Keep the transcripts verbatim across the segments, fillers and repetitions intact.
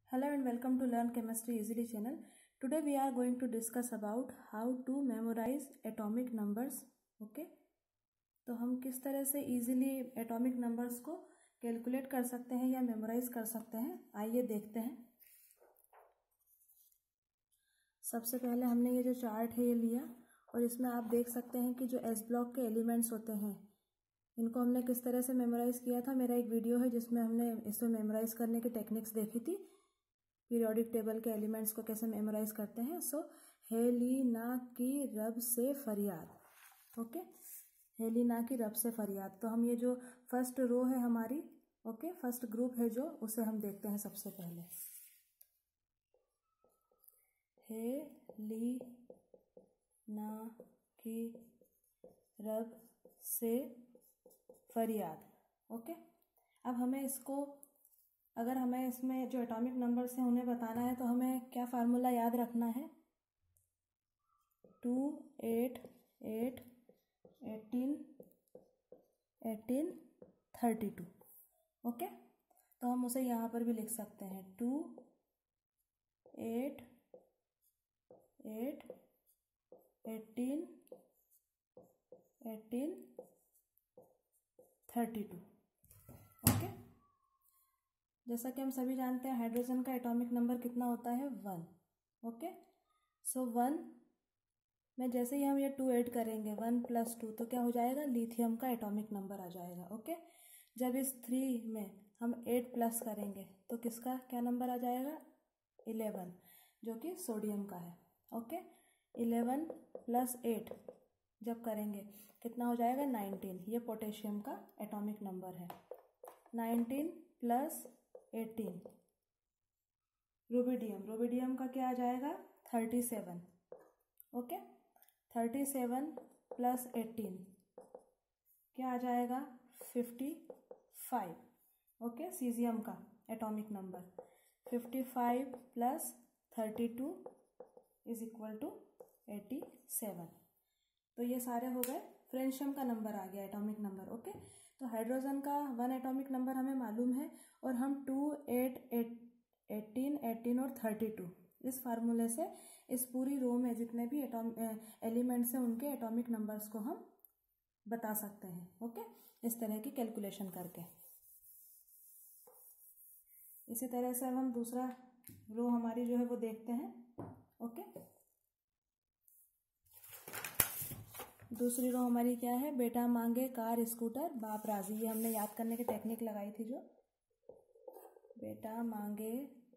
Hello and welcome to Learn Chemistry Easily channel. Today we are going to discuss about how to memorize atomic numbers. Okay, तो हम किस तरह से easily atomic numbers को calculate कर सकते हैं या memorize कर सकते हैं, आइए देखते हैं. सबसे पहले हमने ये जो चार्ट है ये लिया और इसमें आप देख सकते हैं कि जो एस ब्लॉक के एलिमेंट्स होते हैं इनको हमने किस तरह से मेमोराइज किया था. मेरा एक वीडियो है जिसमें हमने इसको मेमोराइज करने की टेक्निक्स देखी थी, पीरियोडिक टेबल के एलिमेंट्स को कैसे मेमोराइज करते हैं. सो हेलिना की रब से फरियाद. ओके, हेलिना की रब से फरियाद. तो हम ये जो फर्स्ट रो है हमारी, ओके, फर्स्ट ग्रुप है जो, उसे हम देखते हैं सबसे पहले. हेलिना की रब से फरियाद. ओके, अब हमें इसको, अगर हमें इसमें जो एटॉमिक नंबर्स हैं उन्हें बताना है तो हमें क्या फार्मूला याद रखना है. Two eight eight eighteen eighteen thirty two. Okay, तो हम उसे यहाँ पर भी लिख सकते हैं. Two eight eight eighteen eighteen thirty two. Okay, जैसा कि हम सभी जानते हैं हाइड्रोजन का एटॉमिक नंबर कितना होता है, वन. ओके, सो वन में जैसे ही हम ये टू ऐड करेंगे, वन प्लस टू, तो क्या हो जाएगा, लिथियम का एटॉमिक नंबर आ जाएगा. ओके, जब इस थ्री में हम एट प्लस करेंगे तो किसका क्या नंबर आ जाएगा, इलेवन, जो कि सोडियम का है. ओके, इलेवन प्लस एट जब करेंगे कितना हो जाएगा, नाइनटीन. ये पोटेशियम का एटॉमिक नंबर है. Nineteen plus eighteen rubidium, rubidium का क्या आ जाएगा, thirty seven. Okay, thirty seven plus eighteen क्या आ जाएगा, फिफ्टी फाइव. ओके, सीजियम का atomic number fifty five plus thirty two is equal to eighty seven. तो ये सारे हो गए. फ्रेंशियम का नंबर आ गया, एटॉमिक नंबर. ओके, तो हाइड्रोजन का वन एटॉमिक नंबर हमें मालूम है और हम two eight eight eighteen eighteen और थर्टी टू इस फार्मूले से इस पूरी रो में जितने भी एटॉम एलिमेंट्स हैं उनके एटॉमिक नंबर्स को हम बता सकते हैं. ओके, इस तरह की कैलकुलेशन करके. इसी तरह से अब हम दूसरा रो हमारी जो है वो देखते हैं. ओके, दूसरी रो हमारी क्या है, बेटा मांगे कार स्कूटर बाप राजी. ये हमने याद करने की टेक्निक लगाई थी, जो बेटा मांगे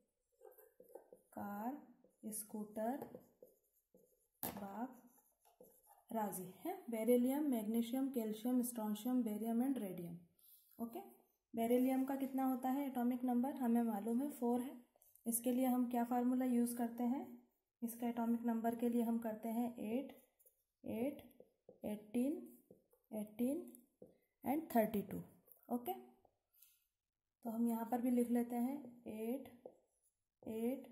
कार स्कूटर बाप राजी है. Beryllium, magnesium, calcium, strontium, barium and radium. Okay, beryllium का कितना होता है एटॉमिक नंबर, हमें मालूम है, फोर है. इसके लिए हम क्या फार्मूला यूज़ करते हैं, इसका एटॉमिक नंबर के लिए हम करते हैं eight eight eighteen eighteen and thirty two. Okay, तो हम यहाँ पर भी लिख लेते हैं eight eight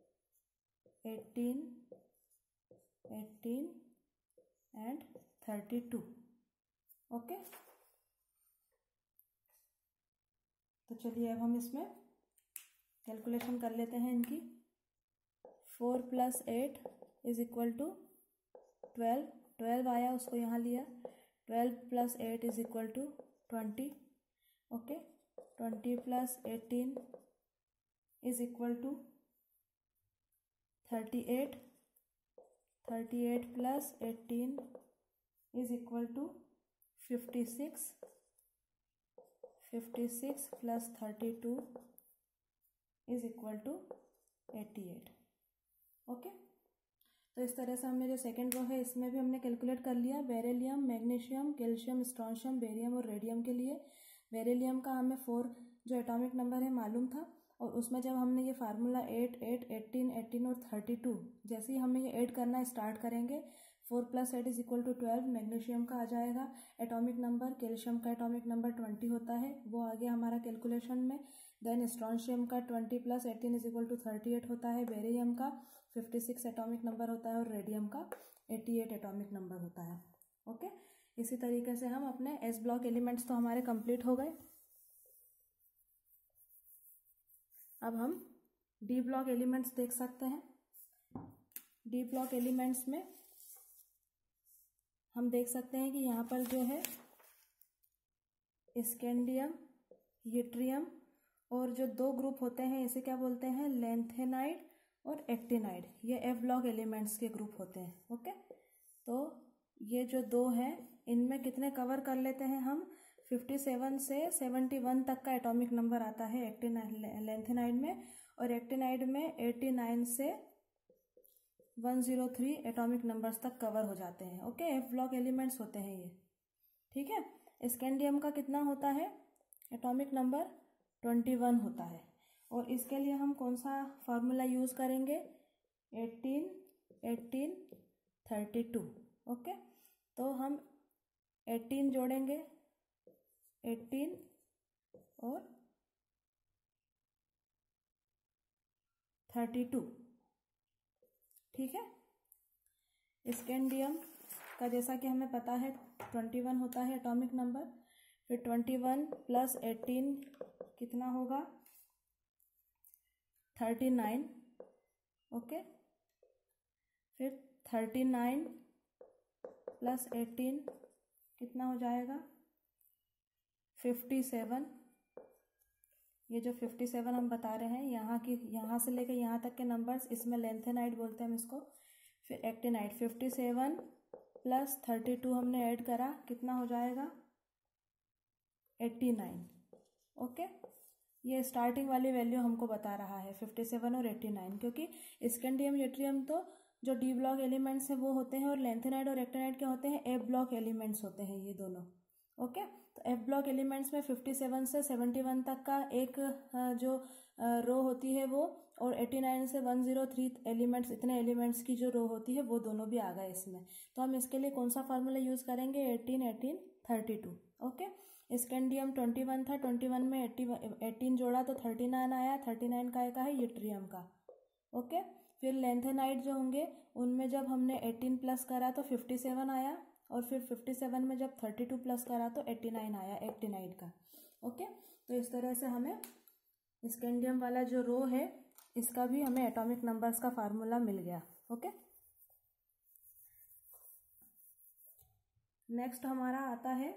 eighteen eighteen and thirty two. Okay, तो चलिए अब हम इसमें कैलकुलेशन कर लेते हैं इनकी. Four plus eight is equal to twelve. Twelve आया, उसको यहाँ लिया. Twelve plus eight is equal to twenty. Okay, twenty plus eighteen is equal to thirty eight. Thirty eight plus eighteen is equal to fifty six. Fifty six plus thirty two is equal to eighty eight. Okay, तो इस तरह से हमने जो second row है इसमें भी हमने कैलकुलेट कर लिया. Beryllium, magnesium, calcium, strontium, barium और रेडियम के लिए. बेरिलियम का हमें फोर जो एटॉमिक नंबर है मालूम था और उसमें जब हमने ये formula eight eight eighteen eighteen और थर्टी टू, जैसे ही हमें ये ऐड करना स्टार्ट करेंगे, four plus eight is equal to twelve. Magnesium का आ जाएगा एटॉमिक नंबर, कैल्शियम का एटॉमिक नंबर ट्वेंटी होता है, वो आ गया हमारा कैलकुलेशन में. देन स्ट्रोंशियम का twenty plus eighteen is equal to thirty eight होता है. बेरियम का फिफ्टी सिक्स एटॉमिक नंबर होता है और रेडियम का एटी एट एटॉमिक नंबर होता है. ओके, इसी तरीके से हम अपने एस ब्लॉक एलिमेंट्स तो हमारे कंप्लीट हो गए. अब हम डी ब्लॉक एलिमेंट्स देख सकते हैं। डी ब्लॉक एलिमेंट्स में हम देख सकते हैं कि यहाँ पर जो है स्कैंडियम, यट्रियम और जो दो ग्रुप होते हैं इसे क्या बोलते हैं, लैंथेनाइड और एक्टिनाइड। ये एफ ब्लॉक एलिमेंट्स के ग्रुप होते हैं। ओके, तो ये जो दो हैं इनमें कितने कवर कर लेते हैं हम, सत्तावन से इकहत्तर तक का एटॉमिक नंबर आता है एक्टिनाइड लैंथेनाइड में, और एक्टिनाइड में नवासी से एक सौ तीन एटॉमिक नंबर्स तक कवर हो जाते हैं। ओके, एफ ब्लॉक एलिमेंट्स होते हैं ये। ठीक है। स्कैंडियम का कितना होता है एटॉमिक नंबर, इक्कीस होता है, और इसके लिए हम कौन सा फार्मूला यूज़ करेंगे, अठारह, अठारह, बत्तीस। ओके, तो हम अठारह जोड़ेंगे, अठारह और बत्तीस। ठीक है। स्कैंडियम का जैसा कि हमें पता है इक्कीस होता है एटॉमिक नंबर, फिर इक्कीस प्लस अठारह कितना होगा, उनतालीस। ओके, फिर उनतालीस प्लस अठारह कितना हो जाएगा, सत्तावन। ये जो सत्तावन हम बता रहे हैं यहाँ की, यहाँ से लेकर यहाँ तक के नंबर्स, इसमें लैंथेनाइड बोलते हैं हम इसको। फिर एक्टिनाइड सत्तावन प्लस बत्तीस हमने ऐड करा, कितना हो जाएगा, नवासी। ओके, ये स्टार्टिंग वाली वैल्यू हमको बता रहा है सत्तावन और नवासी, क्योंकि स्कैंडियम, यट्रियम तो जो डी ब्लॉक एलिमेंट्स हैं वो होते हैं, और लैंथेनाइड और एक्टिनाइड क्या होते हैं, एफ ब्लॉक एलिमेंट्स होते हैं ये दोनों। ओके, तो एफ ब्लॉक एलिमेंट्स में सत्तावन से इकहत्तर तक का एक जो रो होती है वो, और नवासी से एक सौ तीन एलिमेंट्स, इतने एलिमेंट्स की जो रो होती है वो दोनों भी आ गए इसमें। तो हम इसके लिए कौन सा फार्मूला यूज़ करेंगे, अठारह, अठारह, बत्तीस। ओके, स्कैंडियम इक्कीस था, इक्कीस में अठारह जोड़ा तो उनतालीस आया, उनतालीस का एक है यट्रियम का। ओके, फिर लैंथेनाइड जो होंगे उनमें जब हमने अठारह प्लस करा तो सत्तावन आया, और फिर सत्तावन में जब बत्तीस प्लस करा तो नवासी आया एक्टिनाइड का। ओके, तो इस तरह से हमें स्कैंडियम वाला जो रो है इसका भी हमें एटॉमिक नंबर्स का फार्मूला मिल गया। ओके, नेक्स्ट हमारा आता है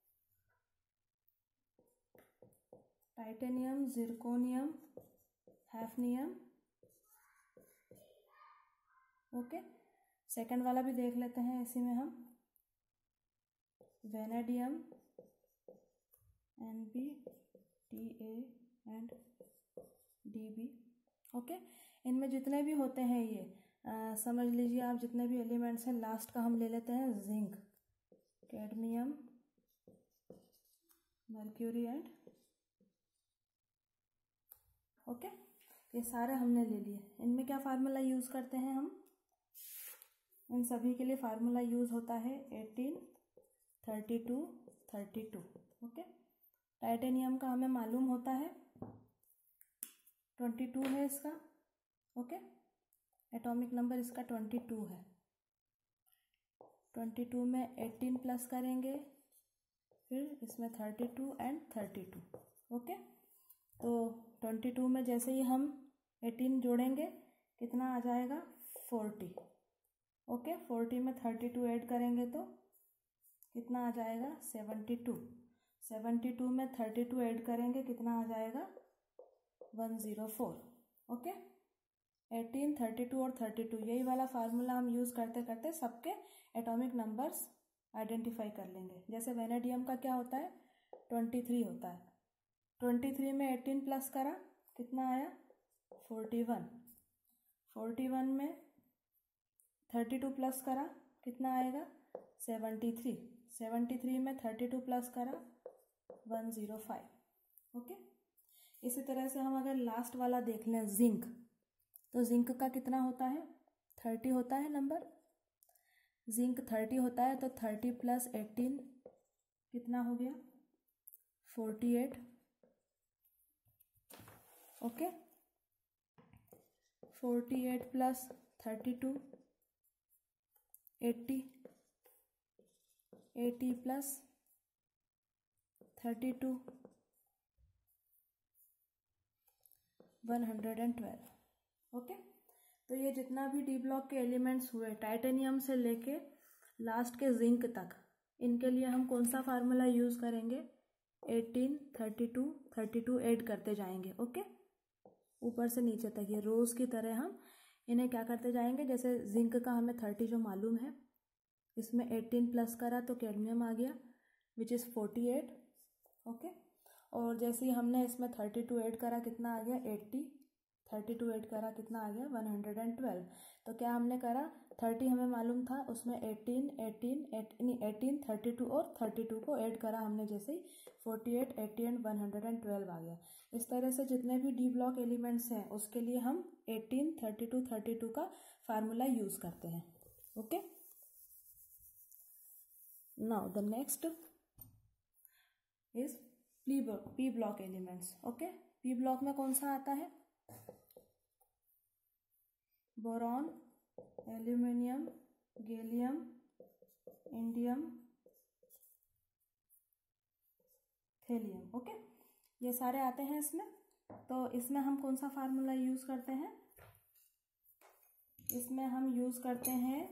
titanium, zirconium, hafnium. Okay, second वाला भी देख लेते हैं इसी में हम, vanadium, N B, T A and D B. Okay, इनमें जितने भी होते हैं ये आ, समझ लीजिए आप, जितने भी एलिमेंट्स हैं, लास्ट का हम ले लेते हैं zinc, cadmium, mercury and, okay, ये सारे हमने ले लिए। इनमें क्या फार्मूला यूज़ करते हैं हम, इन सभी के लिए फार्मूला यूज़ होता है अठारह, बत्तीस, बत्तीस। ओके, टाइटेनियम का हमें मालूम होता है बाईस है इसका। ओके, एटॉमिक नंबर इसका बाईस है। बाईस में अठारह प्लस करेंगे, फिर इसमें बत्तीस एंड बत्तीस। ओके, तो बाईस में जैसे ही हम अठारह जोड़ेंगे कितना आ जाएगा, चालीस। ओके, चालीस में बत्तीस ऐड करेंगे तो कितना आ जाएगा, बहत्तर। बहत्तर में बत्तीस ऐड करेंगे कितना आ जाएगा, एक सौ चार। ओके, अठारह, बत्तीस और बत्तीस, यही वाला फार्मूला हम यूज़ करते करते सबके एटॉमिक नंबर्स आइडेंटिफाई कर लेंगे। जैसे वेनेडियम का क्या होता है, तेईस होता है। तेईस में अठारह प्लस करा कितना आया, इकतालीस। इकतालीस में बत्तीस प्लस करा कितना आएगा, तिहत्तर। तिहत्तर में बत्तीस प्लस करा एक सौ पाँच। ओके, इसी तरह से हम अगर लास्ट वाला देख लें जिंक, तो जिंक का कितना होता है, तीस होता है नंबर। जिंक तीस होता है तो तीस प्लस अठारह कितना हो गया, अड़तालीस। ओके, अड़तालीस प्लस बत्तीस, अस्सी, अस्सी प्लस बत्तीस, one hundred and twelve. Okay, तो ये जितना भी डी ब्लॉक के एलिमेंट्स हुए टाइटेनियम से लेके लास्ट के जिंक तक, इनके लिए हम कौन सा फार्मूला यूज़ करेंगे, eighteen, thirty two, thirty two add करते जाएंगे। ओके, ऊपर से नीचे तक ये रोज की तरह हम इन्हें क्या करते जाएंगे। जैसे जिंक का हमें थर्टी जो मालूम है, इसमें एटीन प्लस करा तो कैडमियम आ गया which is forty eight. Okay, और जैसे ही हमने इसमें थर्टी टू ऐड करा कितना आ गया, एट्टी, थर्टी टू ऐड करा कितना आ गया, वन हंड्रेड एंड ट्वेल्व। तो क्या हमने करा, थर्टी हमें मालूम था, उसमें eighteen, eighteen, eighteen, thirty two और थर्टी टू को ऐड करा हमने, जैसे ही forty eight, eighty and one hundred and twelve आ गया। इस तरह से जितने भी डी ब्लॉक एलिमेंट्स हैं उसके लिए हम eighteen, thirty two, thirty two का फार्मूला यूज करते हैं। Okay, now the next is P block elements. Okay, P block में कौन सा आता है, boron, aluminium, gallium, indium, thallium. Okay, ये सारे आते हैं इसमें। तो इसमें हम कौन सा फार्मूला यूज करते हैं, इसमें हम यूज करते हैं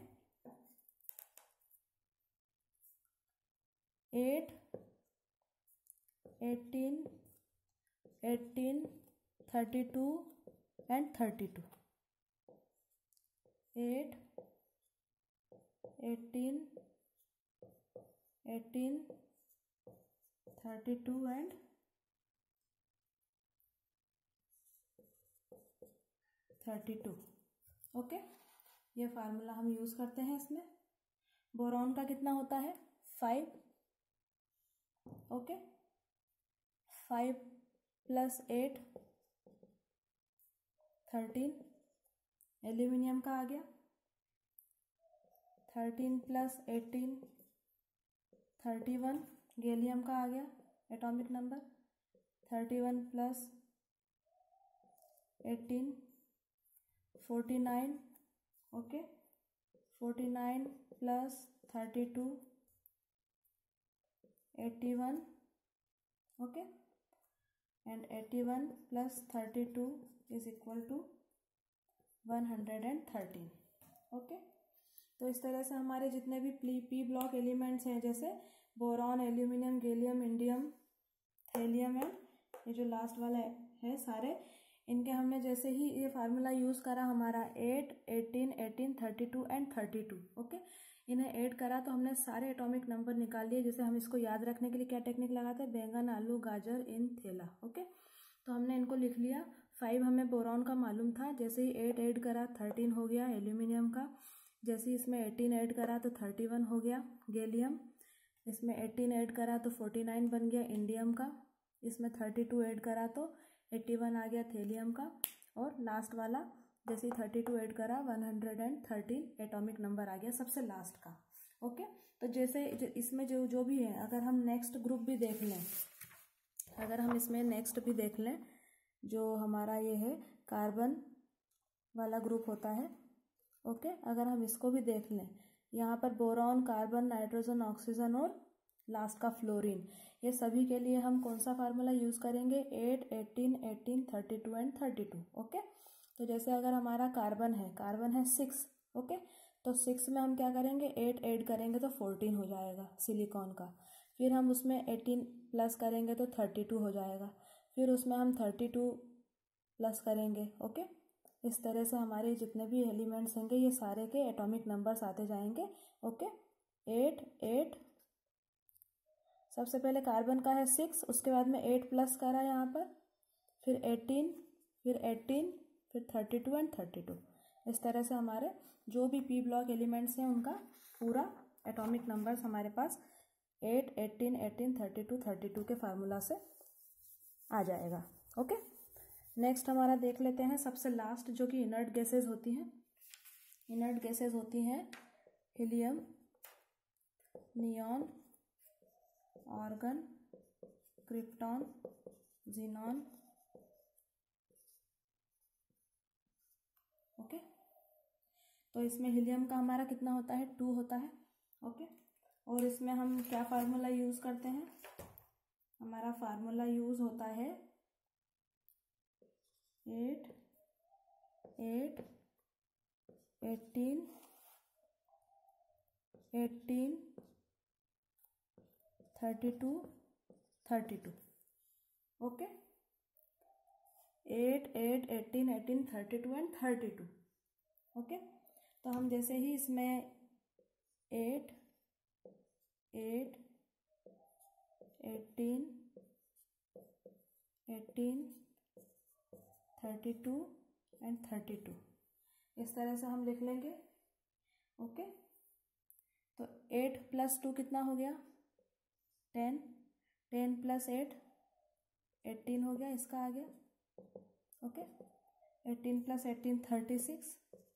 eight, eighteen, eighteen, thirty two and thirty two. Eight, eighteen, eighteen, thirty two and thirty two. Okay, ये फार्मूला हम यूज करते हैं इसमें। बोरॉन का कितना होता है, five. Okay, five plus eight, thirteen. Aluminium का आ गया thirteen plus eighteen, thirty one. Gallium का आ गया atomic number thirty one plus eighteen, forty nine. Okay, forty nine plus thirty two, eighty one. Okay, and eighty one plus thirty two is equal to one hundred and thirteen. Okay, तो इस तरह से हमारे जितने भी P P block elements हैं, जैसे boron, aluminium, gallium, indium, thallium and ये जो लास्ट वाला है सारे, इनके हमने जैसे ही ये फार्मूला यूज़ करा हमारा eight, eighteen, eighteen, thirty two and thirty two. Okay, इन्हें ऐड करा तो हमने सारे एटॉमिक नंबर निकाल लिए। जैसे हम इसको याद रखने के लिए क्या टेक्निक लगाते हैं, बैंगन, आलू, गाजर इन थैला। ओके, तो हमने इनको लिख लिया। फाइव हमें बोरॉन का मालूम था, जैसे ही एट ऐड करा थर्टीन हो गया एल्यूमिनियम का, जैसे ही इसमें एटीन ऐड करा तो थर्टी वन हो गया गैलियम, इसमें एटीन ऐड करा तो फोर्टी नाइन बन गया इंडियम का, इसमें थर्टी टू ऐड करा तो एट्टी वन आ गया थेलियम का, और लास्ट वाला जैसे ही थर्टी टू ऐड करा one hundred and thirteen atomic number आ गया सबसे लास्ट का। ओके, तो जैसे इसमें जो जो भी है, अगर हम नेक्स्ट ग्रुप भी देख लें, अगर हम इसमें नेक्स्ट भी देख लें, जो हमारा ये है कार्बन वाला ग्रुप होता है। ओके, अगर हम इसको भी देख लें, यहाँ पर बोरॉन, कार्बन, नाइट्रोजन, ऑक्सीजन और लास्ट का फ्लोरीन, ये सभी के लिए हम कौन सा फार्मूला यूज़ करेंगे, eight, eighteen, eighteen, thirty two and thirty two. Okay, तो जैसे अगर हमारा कार्बन है, कार्बन है सिक्स। ओके, तो सिक्स में हम क्या करेंगे, एट ऐड करेंगे तो फोर्टीन हो जाएगा सिलिकॉन का, फिर हम उसमें एटीन प्लस करेंगे तो थर्टी टू हो जाएगा, फिर उसमें हम थर्टी टू प्लस करेंगे। ओके, इस तरह से हमारे जितने भी एलिमेंट्स होंगे ये सारे के एटॉमिक नंबर्स आते जाएंगे। ओके, एट, एट, सबसे पहले कार्बन का है सिक्स, उसके बाद में एट प्लस करा यहाँ पर, फिर एटीन, फिर एटीन, फिर thirty two and thirty two. इस तरह से हमारे जो भी पी ब्लॉक एलिमेंट्स हैं उनका पूरा एटॉमिक नंबर्स हमारे पास eight, eighteen, eighteen, thirty two, thirty two के फार्मूला से आ जाएगा। ओके, नेक्स्ट हमारा देख लेते हैं सबसे लास्ट, जो कि इनर्ट गैसेज होती हैं। इनर्ट गैसेज होती हैं helium, neon, argon, krypton, xenon. Okay, तो इसमें हीलियम का हमारा कितना होता है, टू होता है। ओके, और इसमें हम क्या फार्मूला यूज़ करते हैं, हमारा फार्मूला यूज़ होता है eight, eight, eighteen, eighteen, thirty two, thirty two. Okay, eight, eight, eighteen, eighteen, thirty two and thirty two. Okay, तो हम जैसे ही इसमें eight, eight, eighteen, eighteen, thirty two and thirty two इस तरह से हम लिख लेंगे। ओके, तो एट प्लस टू कितना हो गया? Ten, ten plus eight eighteen हो गया, इसका आ गया। Okay, eighteen plus eighteen thirty six.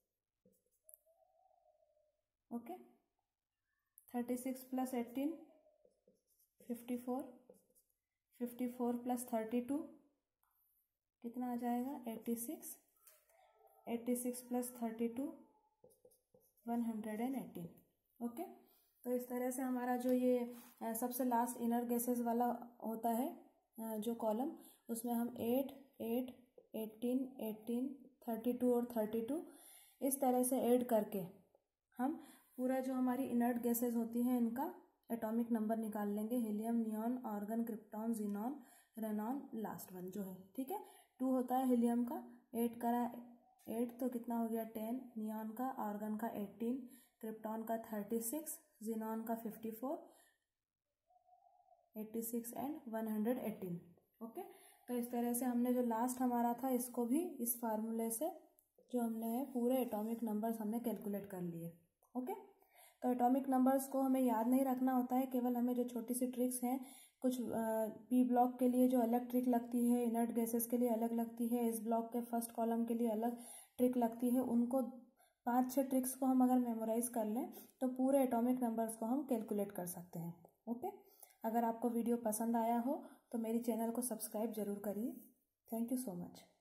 Okay, thirty six plus eighteen fifty four, fifty four plus thirty two कितना आ जाएगा? Eighty six, eighty six plus thirty two one hundred and eighteen. Okay, तो इस तरह से हमारा जो ये सबसे लास्ट इनर गैसेस वाला होता है जो कॉलम, उसमें हम eight, eight, eighteen, eighteen, thirty two और थर्टी टू इस तरह से ऐड करके हम पूरा जो हमारी इनर्ट गैसेस होती हैं इनका एटॉमिक नंबर निकाल लेंगे। Helium, neon, argon, krypton, xenon, radon, last one जो है। ठीक है, टू होता है हीलियम का, एट करा एट तो कितना हो गया? टेन, नियॉन का, आर्गन का एटीन, क्रिप्टॉन का थर्टी सिक्स, जीनॉन का fifty four, eighty six and one hundred eighteen. Okay, तो इस तरह से हमने जो लास्ट हमारा था इसको भी इस फार्मूले से जो हमने है पूरे एटॉमिक नंबर्स हमने कैलकुलेट कर लिए। ओके, तो एटॉमिक नंबर्स को हमें याद नहीं रखना होता है, केवल हमें जो छोटी सी ट्रिक्स हैं, कुछ पी ब्लॉक के लिए जो अलग ट्रिक लगती है, इनर्ट गैसेस के लिए अलग लगती है, इस ब्लॉक के फर्स्ट कॉलम के लिए अलग ट्रिक लगती है, उनको पाँच छः ट्रिक्स को हम अगर मेमोराइज कर लें तो पूरे एटॉमिक नंबर्स को हम कैलकुलेट कर सकते हैं। ओके, अगर आपको वीडियो पसंद आया हो तो मेरी चैनल को सब्सक्राइब ज़रूर करिए। Thank you so much.